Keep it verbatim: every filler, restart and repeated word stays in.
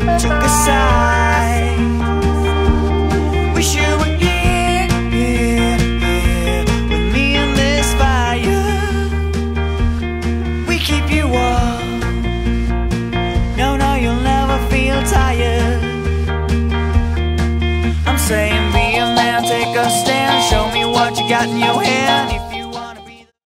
took a side. Wish you were here, here, here with me in this fire. We keep you warm. No, no, you'll never feel tired. I'm saying be a man, take a stand. Show me what you got in your hand. If